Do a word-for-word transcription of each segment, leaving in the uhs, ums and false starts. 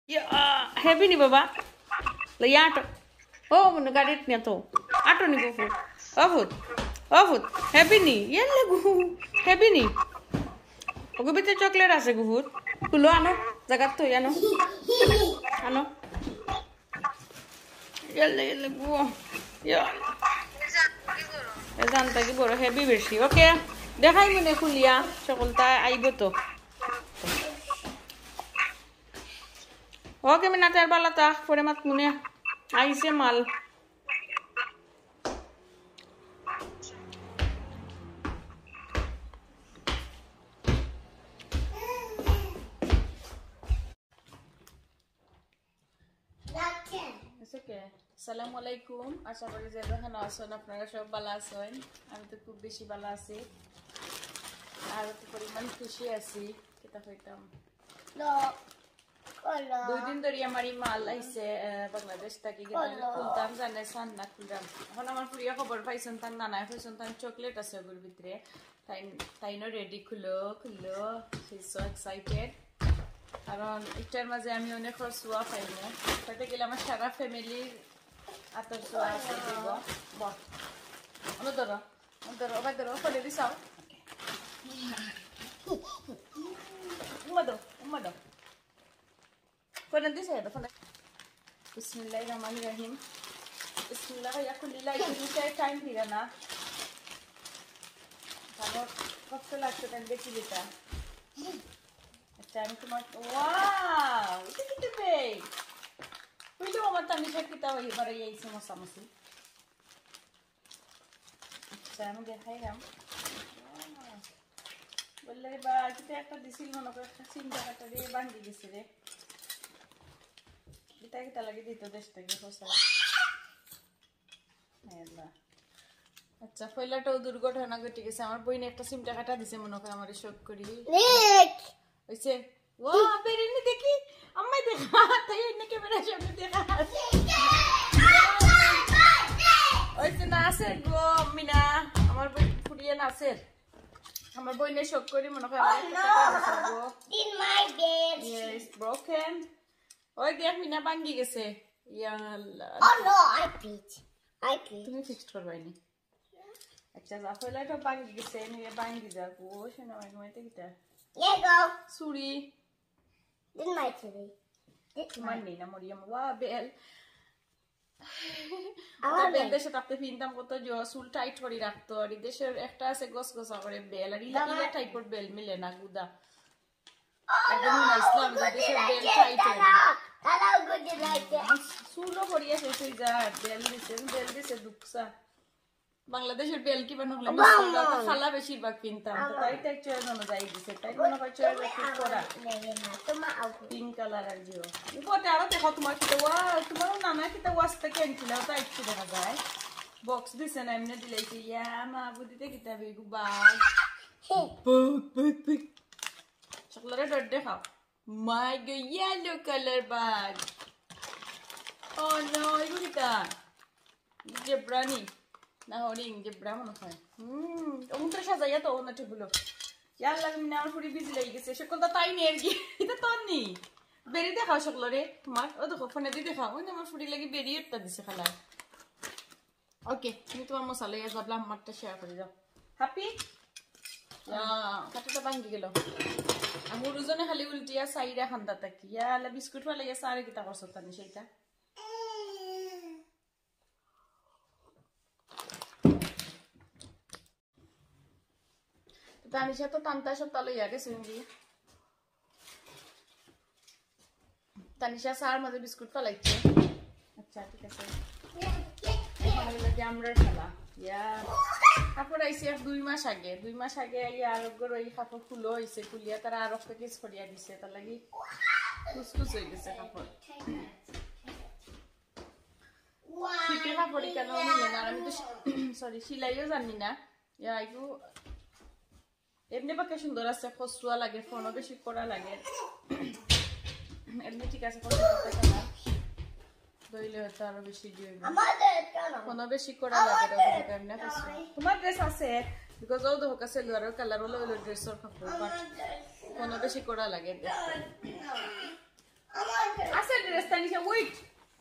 heavy nih baba lihat oh mana garit nih tuh ato nih gufut gufut gufut heavy nih ya lagu heavy nih oke betul coklat rasa gufut tulo ano jagat tuh ya no ano ya lagu ya এজান তাকি বড় heavy বেশি ওকে দেখাই মনে খুলিয়া সকলটা আইব তো ওকে মিনাতের Balata পরে মাত মনে আইছে মাল ওকে আসসালামু আলাইকুম আশা করি যে যেখানে আছেন আপনারা সব ভালো আছেন আমি তো খুব বেশি ভালো আছি আর তো পরিমাণ খুশি আছি কিতা কইতাম দুই দিন ধরে আমার মাল আইছে বাংলাদেশ থেকে কিন্তু খুলতাম জানে সান না খুলতাম এখন আমার প্রিয় খবর পাইছেন তার নানায় পাইছেন তার চকলেট আছে ওর ভিতরে তাই তাইনো রেডি খুলো খুলো সি সো এক্সাইটেড কারণ এটার মাঝে আমি অনেক খরচুয়া পাইমু তাতে গেলে আমার সারা ফ্যামিলির আতর চুয়া আছে দিব বল অন্য ধরো ধরো আবার ধরো ফলে দিছাও উম্মা দাও উম্মা দাও ফলে দিছে এটা ফলে বিসমিল্লাহির রহমানির রহিম বিসমিল্লাহ ইয়া কুল্লিলা ইতিটা টাইম দিরা না তারপর কষ্ট লাগছে কেন দেখি দিতা আমি তোমার ওয়াও এটা কি দেবে বুঝলো আমার তানি কিতা এবারে এই সমস্যা মসি আচ্ছা আমি দেখাইলাম বললে বা এটা একটা দিছিল মনে করে একটা চিন্তা কাটা দিয়ে বাঁধি গেছে রে এটা কিতা লাগে দিত দেশটাকে ফসল আল্লাহ আচ্ছা পয়লাটাও দুর্ঘটনা ঘটে গেছে আমার বইনে একটা সিমটা কাটা দিছে মনে করে আমারে শক করি ওইছে ও বেরিনি দেখি আম্মা দেখা তাই এনে ক্যামেরা সামনে দেখা ওইছে নাসের গো মিনা আমার বই ফুরিয়ে নাসের আমার বইনে শক করি মনে করে আমার একটা কথা গো in my bed yes broken ওই দেখ মিনা ভাঙি গেছে ইয়া আল্লাহ oh no I beat I beat তুমি ফিক্স করবাইনি আচ্ছা জাফলাটা ভাঙি গেছে নিয়ে ভাঙি যা গো শোনা আমি মইতে কিটা Yeah, go. Suri. Didn't my T V. Didn't my name, Moriam. Wow, Bell. I Bell. They should have to pin them with the soul tight for it after. They should after a ghost goes over a bell. I really type of bell, Milena Guda. I don't know Islam, but they should bell tight. Hello, good you like that. Sulu for yes, it is that. Bell, this is bell, this is Duxa. বাংলাদেশের বেল কি বানালো আমরা তো খালা বেশিরভাগ কিনতাম তো তাই তাই চয়েস অনুযায়ী দিছে তাই মনে হয় চয়েস একটু করা পিঙ্ক কালার আর জিও উপরে আরো দেখো তোমার কি ওয়া তোমার নানা কি তো ওয়াস্তে কিনছিল তাই একটু দেখা যায় বক্স দিছে না এমনি দিলাইছে ইয়া মা বুদিতে কিতাবে bag book book book chocolate dot দেখাও my go yellow colour bag oh no এগুলিটা জেব্রানি না হরিং যে ব্রাহ্মণ হয় হুম ওমতে সাজাইয়া তো না ঠিকগুলো ইয়াল্লা মিনা আমার পুরি বিজি লাগি গেছে সকলটা তাই নে আর কি এটা তো নি বেরি দেখাও সকল রে তোমার ও দেখো ফোনে দি দেখাও ওই আমার পুরি লাগি বেরি একটা দিছে খালা ওকে তুমি তোমার মশলা ইয়া যাবলা আমারটা শেয়ার করে দাও হ্যাপি ইয়া কাটাটা ভাঙি গেল আমি রুজনে খালি উল্টিয়া সাইরা খান্দা তাকি ইয়ালা বিস্কুট ফালে ইয়া সারে কিতা করছ তানি সেইটা তানিশা তো তান্তা সব তালো ইয়াকে শুনবি তানিশা সার মাঝে বিস্কুট ফালাইছে আচ্ছা ঠিক আছে আমরা খেলা ইয়া কাপড় আইসি আর দুই মাস আগে দুই মাস আগে ইয়া আরোগ্যর ওই কাপড় খুলো হয়েছে খুলিয়া তারা আরো প্যাকেজ করিয়া দিছে তার লাগি কুচকুচ হয়ে গেছে কাপড় শীতে কাপড় কেন নিলে না আমি তো সরি সিলাইও জানি না ইয়া একটু এমনি বাকি সুন্দর আছে খসুয়া লাগে ফোনও বেশি করা লাগে এমনি ঠিক আছে দইলে হয়তো আরো বেশি দিয়ে ফোনও বেশি করা লাগে তোমার ড্রেস আছে বিকজ ও দেখো কাছে লোয়ার কালার হলো হলো ড্রেসের কাপড় বাট ফোনও বেশি করা লাগে তানিশা ওয়েট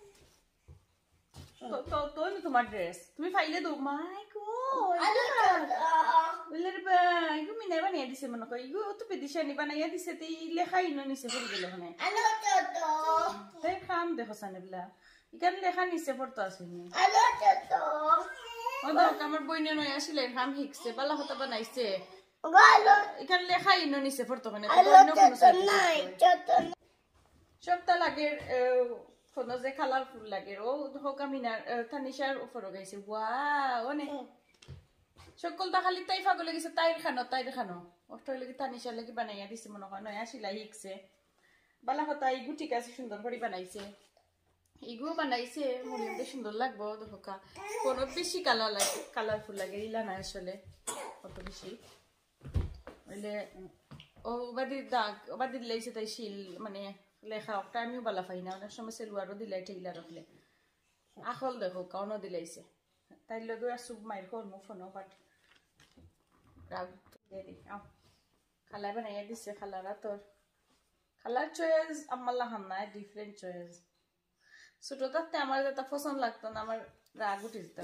তো তো তো তোমার ড্রেস তুমি ফাইলে দাও মাই গড বলে রে ভাই গো মিনা বানিয়ে দিছে মনে কই গো তো পেদিশানি বানাইয়া দিছে তে লেখাই ন নিছে পড়ে গেল ওখানে আলো তো তো তাই খাম দেখো সানেবলা ইকান লেখা নিছে পড়তো আসেনি আলো তো তো ও দাও আমার বইনে নয় আসলে খাম হিকছে বালা হতা বানাইছে গালো ইকান লেখাই ন নিছে পড়তো ওখানে তো বইনে কোনো নাই তো সবটা লাগে ফোনো যে কালারফুল লাগে ও হোকা মিনার তানিশার উপর গাইছে ওয়াও অনেক সকলটা খালি তাই ফাগলে গেছে তাইর খানো তাইর খানো ওটা লাগি তানিশার লাগি বানাইয়া দিছে মনে হয় নয়া সিলাই শিখছে বালা কথা ইগু ঠিক আছে সুন্দর করে বানাইছে ইগু বানাইছে মরিয়মটা সুন্দর লাগবো হোকা কোনো বেশি কালার লাগে কালারফুল লাগে ইলা না আসলে কত বেশি বলে ও বাদি দাগ বাদি লাইছে তাই শিল মানে লেখা একটা আমিও বালা পাই না অনেক সময় সেলুয়ারও দিলাই ঠেলা রাখলে আখল দেখো কাউনও দিলাইছে তাই লগে সুপ মাইর কর মু ফোনও পাঠ রাগ দিয়ে দি আও খালা বানাইয়া দিছে খালারা তোর খালার চয়েস আমার লাহান নাই ডিফারেন্ট চয়েস ছোট থাকতে আমার যেটা পছন্দ লাগতো না আমার রাগ উঠে যেত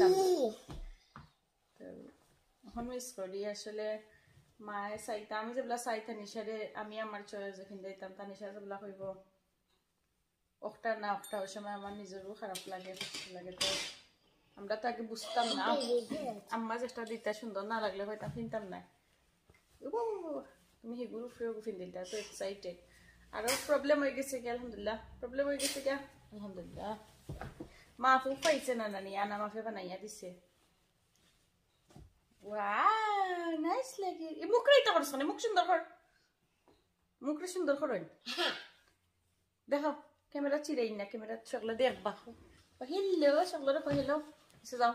এখন মিস করি আসলে মায়ে চাইতা আমি যেগুলা চাই তানিশারে আমি আমার চয়েস যখন দিতাম তানিশা যেগুলা কইব একটা না একটা ওই সময় আমার নিজেরও খারাপ লাগে লাগে তো আমরা তো আগে বুঝতাম না আম্মা যেটা দিতে সুন্দর না লাগলে হয়তো কিনতাম না তুমি সেগুলো ফ্রিও ফিন দিতা তো এক্সাইটেড আরো প্রবলেম হয়ে গেছে কি আলহামদুলিল্লাহ প্রবলেম হয়ে গেছে কি আলহামদুলিল্লাহ মাফু পাইছে না নানি আনা মাফে বানাইয়া দিছে ওয়াও নাইস লাগে এই মুখটাই তো করছ না মুখ সুন্দর কর মুখটা সুন্দর করুন দেখো ক্যামেরা চিরাই না ক্যামেরা সকলে দেখবা হেলো সকলে দেখো হেলো এসে যাও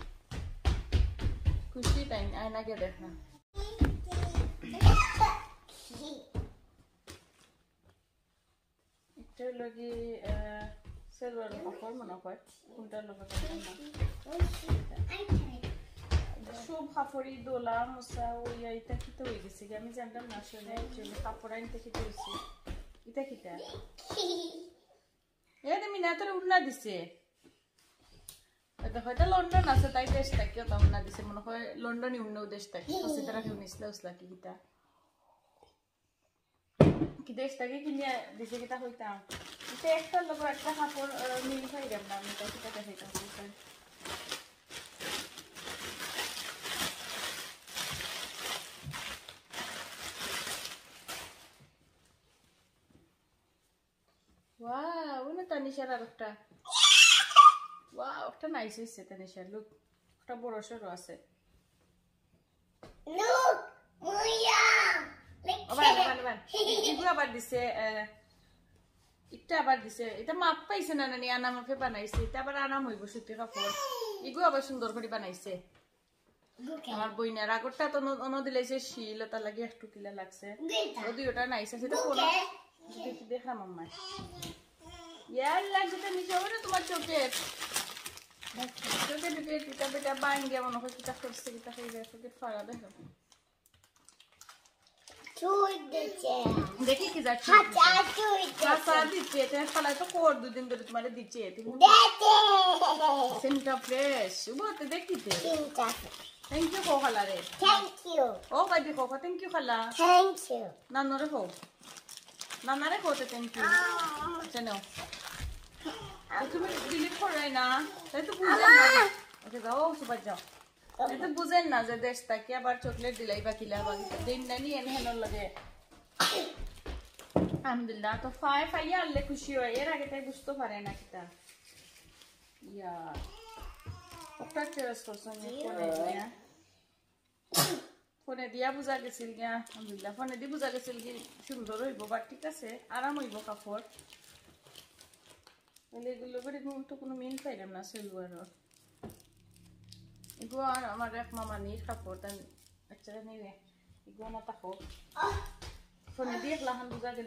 খুশি তাই আয়নাকে দেখা এটা লগে সেলওয়ার কাপড় মনে হয় কোনটা লগে সব কাপড়ই দোলা মোসা ওই এটা কিতে হয়ে গেছে আমি জানতাম না আসলে অ্যাকচুয়ালি কাপড় আনতে কিতে হয়েছে এটা কিটা এ তুমি না তোর উন্না দিছে দেখো এটা লন্ডন আছে তাই দেশটা কেউ তা উন্না দিছে মনে হয় লন্ডনই উন্ন দেশটা আছে তারা কেউ নিসলে উসলা কি কিটা কি দেশটাকে কিনে দিছে কিটা হইতাম এটা একটা লোক একটা কাপড় মিল হয়ে গেল না আমি তাই কিটা দেখাইতাম Wow, una tanisha একটা wow, একটা নাইস হইছে তানিশা লুক একটা বড় সরো আছে লুক মুইয়া আবার আবার আবার ইগু আবার দিছে এটা আবার দিছে এটা মাপ পাইছে না নানি আনা মাপে বানাইছে এটা আবার আনাম হইব সুতি কাপড় ইগু আবার সুন্দর করে বানাইছে আমার বইনার আগরটা তো অন্য দিলাইছে শিল ওটা লাগি একটু কিলা লাগছে ওদি ওটা নাইস আছে এটা কোন দেখি দেখা মাম্মা ইয়ার লাগছে তো নিচে ওরে তোমার চোখের চোখে ঢুকে এটা বেটা বাইন গিয়ে মনে হয় কিটা করছে কিটা হয়ে যায় চোখে ফাড়া দেখো চুই দিচ্ছে দেখি কি যাচ্ছে হাতা চুই হাতা দিচ্ছে এটা ফালা তো কোর দুদিন ধরে তোমারে দিচ্ছে তুমি দেখে সেন্টা ফ্রেশ উবোতে দেখিতে সেন্টা থ্যাংক ইউ কো খালা রে থ্যাংক ইউ ও বাদি কো থ্যাংক ইউ খালা থ্যাংক ইউ নানরে কো নানারে কোতে থ্যাংক ইউ জানো তুমি ডিলিট করাই না তাই তো বুঝেন না ওকে যাও সুপার যাও তাই তো বুঝেন না যে দেশটা কি আবার চকলেট দিলাই বা কিলা বা দিন নানি এনে হেন লাগে আলহামদুলিল্লাহ তো ফাই ফাই আল্লে খুশি হয় এর আগে তাই বুঝতে পারে না কিটা ইয়া ওটা চয়েস করছেন ফোনে দিয়া ফোনে দিয়া বুঝা গেছিল গিয়া আলহামদুলিল্লাহ ফোনে দি বুঝা গেছিল কি সুন্দর হইব বা ঠিক আছে আরাম হইব কাপড় এগুলো করে তো কোনো মিল পাইলাম না সেলুয়ারও এগুলো আর আমার এক মামানির কাপড় তাই আচ্ছা নিবে এগুলো না থাকো ফোনে দিয়ে লাহান বুঝা গেল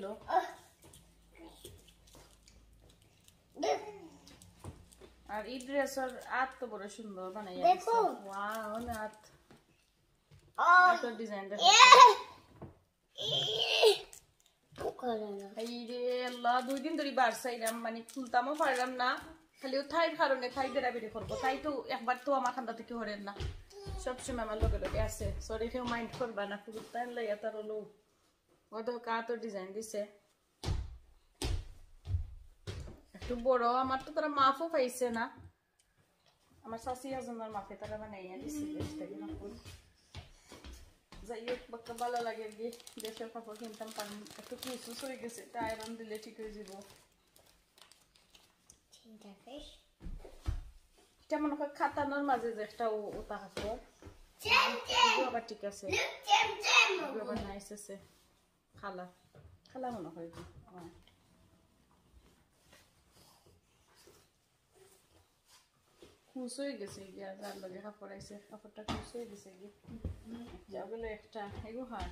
আর এই ড্রেসের আত তো বড় সুন্দর বানাইয়া দেখো ওয়াও নাত আত ডিজাইন দেখো এই রে আল্লাহ দুই দিন ধরে বাড়ছাইলাম মানে খুলতামও পারলাম না খালি থাইর কারণে থাই বেড়াবেড়ি করবো তাই তো একবার তো আমার খান্দা থেকে হরেন না সবসময় আমার লগে লগে আছে সরি কেউ মাইন্ড করবা না খুব টাইম লাগে তার হলো ওদের কাতো ডিজাইন দিছে একটু বড় আমার তো তারা মাফও পাইছে না আমার শাশি হাজবেন্ডের মাফে তারা বানাইয়া দিছে বেশটাকে কাপড় যাই হোক বাক্কা ভালো লাগে গিয়ে দেশের কাপড় কিনতাম কারণ একটু কুচুস হয়ে গেছে এটা আয়রন দিলে ঠিক হয়ে যাব এটা মনে হয় খাতানোর মাঝে যে একটা ওটা কাপড় আবার ঠিক আছে আবার নাইস আছে খালা খালা মনে হয় খুশ হয়ে গেছে গিয়া যার লগে কাপড় আইছে কাপড়টা খুশ হয়ে গেছে গিয়ে যাগুলো একটা এগো হয়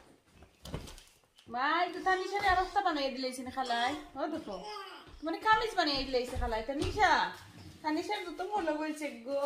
মা একটু তানিশারে অবস্থা বানিয়ে দিলেছি না খালাই ও দেখো মানে কামিজ বানিয়ে দিলেছে খালাই তানিশা তানিশার তো ভালো বলছে গো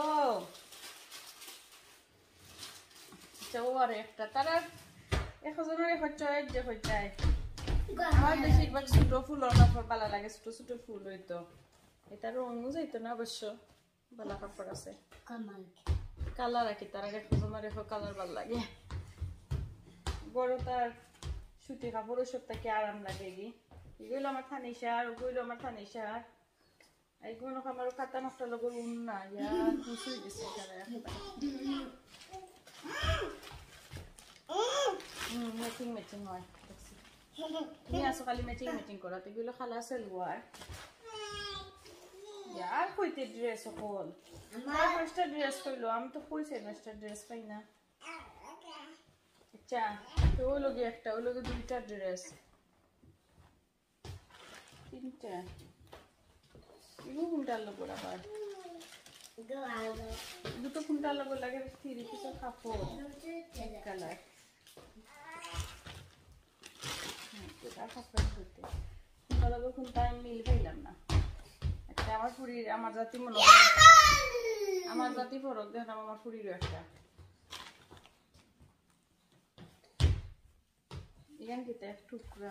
ও আর একটা তারা একজনের এখন চয়েস যে হয়ে যায় আমার বেশিরভাগ ছোট ফুল না ভালো লাগে ছোট ছোট ফুল হইতো এটা রঙও যাইতো না অবশ্য ভালো কাপড় আছে কালার আঁকি তার আগে তোমার এখন কালার ভালো লাগে বড় তার সুতি কাপড় সব থেকে আরাম লাগে কি এগুলো আমার থানিসার ওগুলো আমার থানিসার এইগুলো আমার কাতা নকটা লগর উন না ইয়া খুশি দিছে এখানে হুম ম্যাচিং ম্যাচিং হয় তুমি আসো খালি ম্যাচিং ম্যাচিং করা তো এগুলো খালা সেলওয়ার यार কইতে ড্রেস হল আমার ফার্স্ট ড্রেস কইলো আমি তো কইছে নেক্সট ড্রেস পাই না আচ্ছা তো ওই লগে একটা ওই লগে দুইটা ড্রেস তিনটা ইগো কোনটা লগে আবার দুটো কোনটা লগে লাগে থ্রি পিসের কাপড় কালার এটা কাপড় দিতে কোনটা লগে কোনটা মিল পাইলাম না আমার ফুরির আমার জাতি মনে হয় আমার জাতি ফরক দেখলাম আমার ফুরিরও একটা এখান কিতে এক টুকরা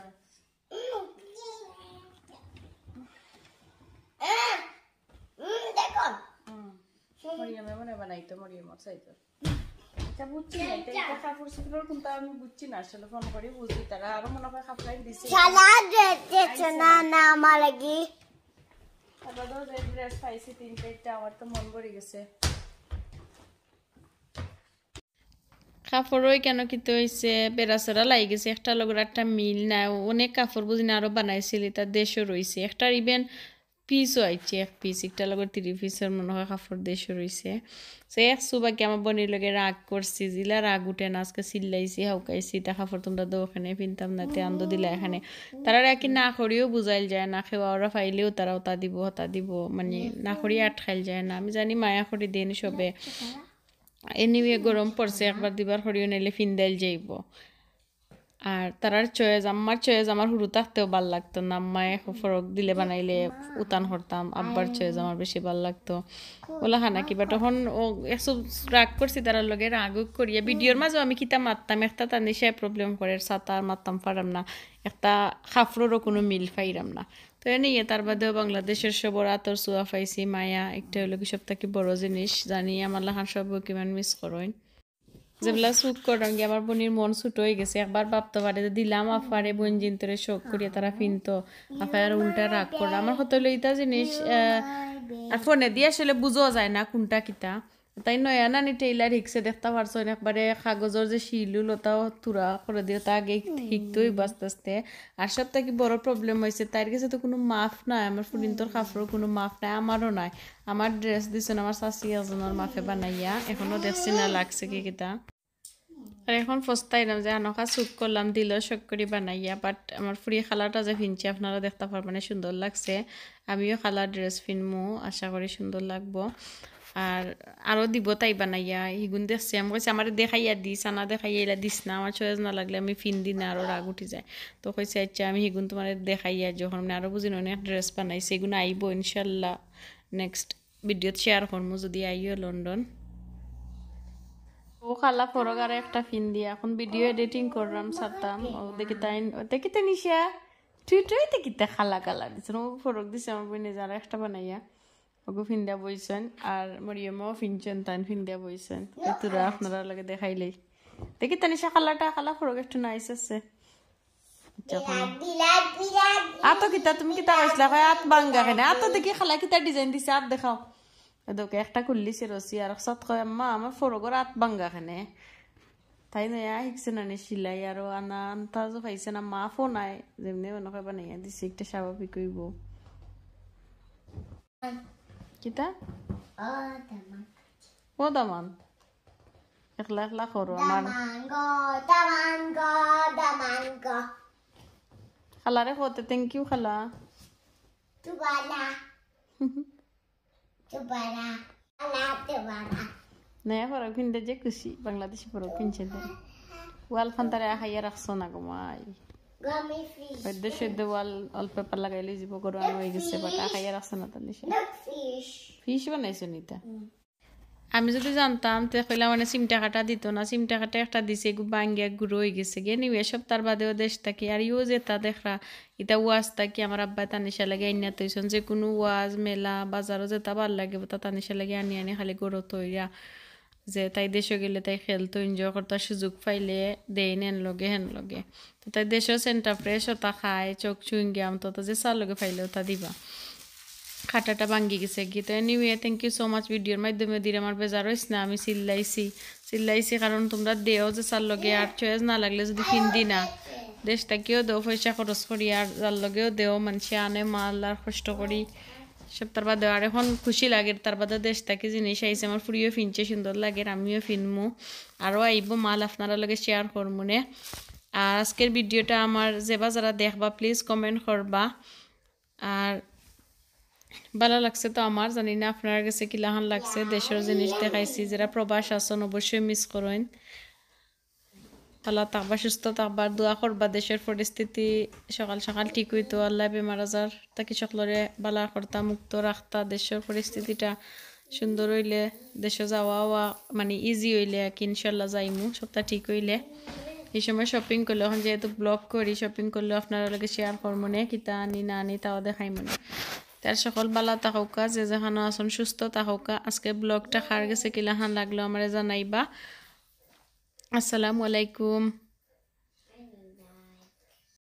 দেখো মরিয়ামে মনে বানাইতো মরিয়ামর চাইতো এটা বুঝছি না এটা এটা কাপড় শিখলোর কিন্তু আমি বুঝছি না আসলে ফোন করে বুঝি তারা আরো মনে হয় কাপড় দিছে শালা দেখছো না না আমার লাগি আবার তো রেড ড্রেস পাইছি তিনটা এটা আমার তো মন ভরে গেছে কাপড়ই কেন কিতে হইছে বেরাসরা লাগি গেছে একটা লগর একটা মিল না অনেক কাপড় বুঝিনা আরো বানাইছিল এটা দেশও রইছে একটা ইভেন পিসও আইছে এক পিস একটা লগর তিরি পিসের মনে হয় কাপড় দেশও রইছে সে এক সুবাকে আমার বোনের লগে রাগ করছি জিলা রাগ উঠে না আজকে চিল্লাইছি হাউকাইছি তা কাপড় তোমরা তো ওখানে পিনতাম না তে আন্দ দিলা এখানে তারা কি না করিও বুঝাইল যায় না খেওয়া ওরা ফাইলেও তারা ওটা দিব ওটা দিব মানে না করিয়া আটকাইল যায় না আমি জানি মায়া করি দেন সবে এনিওয়ে গরম পড়ছে একবার দিবার হরিও নাইলে ফিন্দাইল যাইব আর তারার চয়েস আমার চয়েস আমার হুরু থাকতেও ভাল লাগতো না আম্মায় ফরক দিলে বানাইলে উতান করতাম আব্বার চয়েস আমার বেশি ভাল লাগতো ওলা খানা কিবা তখন ও এসব রাগ করছি তারার লগে রাগ করিয়া ভিডিওর মাঝেও আমি কিতা মারতাম একটা তার নিশায় প্রবলেম করে সাঁতার মারতাম পারাম না একটা খাফরোরও কোনো মিল পাইরাম না তো এ নিয়ে তার বাদেও বাংলাদেশের সবর আতর চুয়া পাইছি মায়া একটা হলো কি সব থেকে বড় জিনিস জানি আমার লাহান সব কিমান মিস করেন যেগুলা শুট করাম গিয়ে আমার বোনের মন ছুট হয়ে গেছে একবার ভাবতে পারে দিলাম আফারে বোন জিনতরে শোক করিয়া তারা ফিনতো আফার উল্টা রাগ করে আমার হতে হলো এইটা জিনিস আর ফোনে দিয়ে আসলে বুঝাও যায় না কোনটা কিতা তাই নয়া নানি টেইলার হিকসে দেখতে পারছো একবারে কাগজের যে শিলুল ওটাও তুরা করে দিয়ে তা আগে শিখতেই আস্তে আস্তে আর সব থেকে বড় প্রবলেম হয়েছে তার কাছে তো কোনো মাফ নাই আমার ফুলিন্তর কাপড়ের কোনো মাফ নাই আমারও নাই আমার ড্রেস দিছেন আমার শাশি একজনের মাফে বানাইয়া এখনো দেখছি না লাগছে কি কিতা আর এখন ফস্তাইলাম যে আনকা চুপ করলাম দিল শখ করে বানাইয়া বাট আমার ফুরি খালাটা যে ফিনছি আপনারা দেখতে পারবেন সুন্দর লাগছে আমিও খালার ড্রেস ফিনমু আশা করি সুন্দর লাগবো আর আরও দিব তাই বানাইয়া হিগুন দেখছি আমি কইছি আমার দেখাইয়া দিস আনা দেখাইয়া এলা দিস না আমার চয়েস না লাগলে আমি ফিন দিই না আরও রাগ উঠি যায় তো কইছে আচ্ছা আমি হিগুন তোমার দেখাইয়া যখন মানে আরও বুঝি অনেক ড্রেস বানাইছি এগুলো আইব ইনশাল্লাহ নেক্সট ভিডিওত শেয়ার করবো যদি আইও লন্ডন ও খালা ফরক আর একটা ফিন দিয়া এখন ভিডিও এডিটিং করলাম সারতাম ও দেখি তাই দেখিতে নিশা তুই তুইতে কিতা খালা কালা দিছেন ও ফরক দিছে আমার বইনে যারা একটা বানাইয়া ওগো ফিন্দা বইছেন আর মরিয়মও ফিনছেন তান ফিন্দা বইছেন তোরা আপনারা লাগে দেখাইলেই দেখি তানিশা খালাটা খালা ফরক একটু নাইস আছে আতো কিতা তুমি কিতা কইছলা কয় আত বাঙ্গা কেন আতো দেখি খালা কিতা ডিজাইন দিছে আত দেখাও এদকে একটা খুললিছে রসি আর সত কয় আম্মা আমার ফরগর আত বাঙ্গা কেন তাই নয়া শিখছে না নে সিলাই আর আনা আন্তাজও পাইছে না মা ফোন নাই যেমনি মনে হয় বানাইয়া দিছে একটা স্বাভাবিক হইব কিতা ও দামান একলা একলা করো আমার খালারে হতে থ্যাংক ইউ খালা নয়া ফরক কিনতে যে খুশি বাংলাদেশি ফরক কিনছে ওয়াল খান্তারে খাইয়া রাখছো না গো মাই দেশের ওয়াল অল্প পেপার লাগাইলে যাব করো হয়ে গেছে বাট খাইয়া রাখছো না তার ফিশ বানাইছো নিতা আমি যদি জানতাম তো কইলা মানে সিম টাকাটা দিত না সিম টাকাটা একটা দিছে বাঙ্গিয়া গুঁড়ো হয়ে গেছে গে নিবে সপ্তাহ বাদেও দেশ থাকি আর ইউ যেটা দেখরা এটা ওয়াজ থাকি আমার আব্বা তানিশা লাগে আইনা তৈছন যে কোনো ওয়াজ মেলা বাজারও যেটা ভাল লাগে তা তানিশা লাগে আনি আনি খালি গড়ো তৈরা যে তাই দেশে গেলে তাই খেলতো এনজয় করতে সুযোগ পাইলে দেই নেন লগে হেন লগে তো তাই দেশেও সেন্টার ফ্রেশ ওটা খায় চোখ চুইং গিয়াম তো যে চার লগে পাইলে ওটা দিবা খাটাটা ভাঙ্গি গেছে কি তো anyway thank you so much ভিডিওর মাধ্যমে দিয়ে আমার বেজার হইস না আমি চিল্লাইছি চিল্লাইছি কারণ তোমরা দেও যে চার লগে আর চয়েস না লাগলে যদি ফিন্দি না দেশটাকেও দেও পয়সা খরচ করি আর যার লগেও দেও মানুষে আনে মাল আর কষ্ট করি সপ্তাহ বাদে আর এখন খুশি লাগে তার বাদে দেশটাকে জিনিস আইসে আমার ফুরিও ফিনছে সুন্দর লাগে আমিও ফিনমু আরও আইব মাল আপনারা লগে শেয়ার করবো নে আর আজকের ভিডিওটা আমার যেবা যারা দেখবা প্লিজ কমেন্ট করবা আর ভালো লাগছে তো আমার জানি না আপনার কাছে কি লাহান লাগছে দেশের জিনিস দেখাইছি যারা প্রবাস আছেন অবশ্যই মিস করেন আল্লাহ থাকবা সুস্থ থাকবার দোয়া করবা দেশের পরিস্থিতি সকাল সকাল ঠিক হইতো আল্লাহ বেমার আজার তাকে সকলরে বালা করতা মুক্ত রাখতা দেশের পরিস্থিতিটা সুন্দর হইলে দেশে যাওয়া হওয়া মানে ইজি হইলে আর কি ইনশাল্লাহ যাইমু সবটা ঠিক হইলে এই সময় শপিং করলে এখন যেহেতু ব্লগ করি শপিং করলে আপনারা লগে শেয়ার করবো না কিতা আনি না আনি তাও দেখাই মনে তার সকল বালা তাহৌকা যে যেখানে আসন সুস্থ তাহৌকা আজকে ব্লগটা খার গেছে কিলাহান লাগলো আমারে জানাইবা আসসালামু আলাইকুম।